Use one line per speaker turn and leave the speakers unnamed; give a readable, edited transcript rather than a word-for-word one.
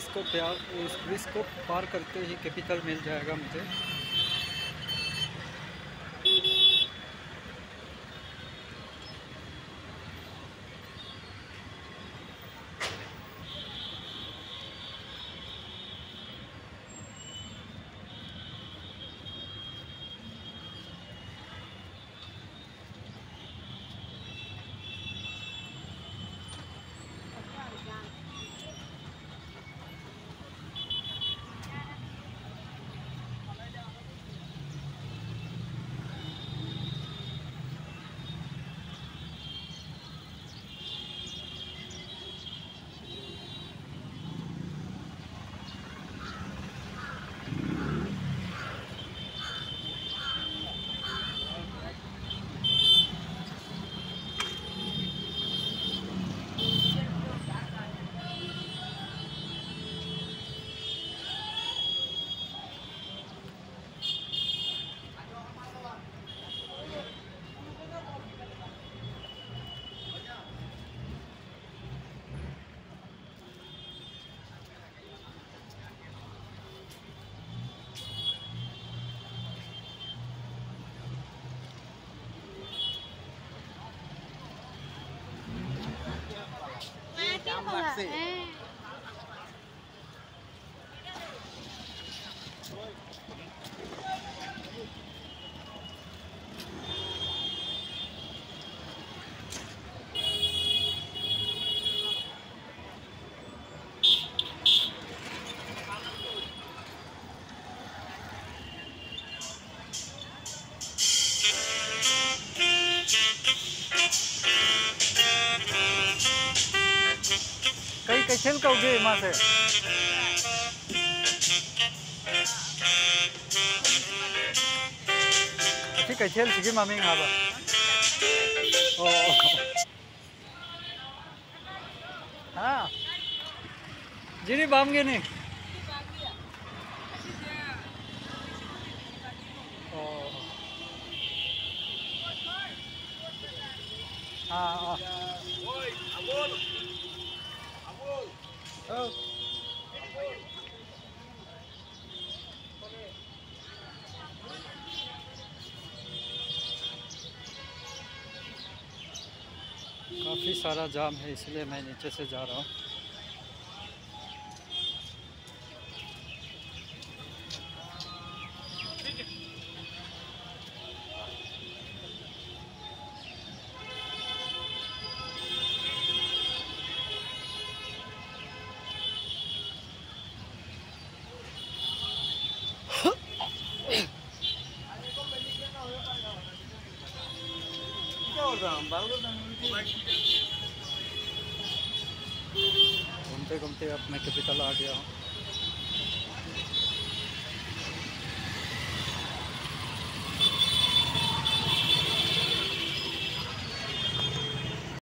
इस ब्रिज को पार करते ही कैपिटल मिल जाएगा मुझे। कई खेल का उगे माँ से अच्छी कई खेल सीखी मामी यहाँ पर हाँ जी नहीं बाम गे नहीं हाँ काफ़ी सारा जाम है इसलिए मैं नीचे से जा रहा हूँ। घूमते घूमते अब मैं कैपिटल आ गया हूँ।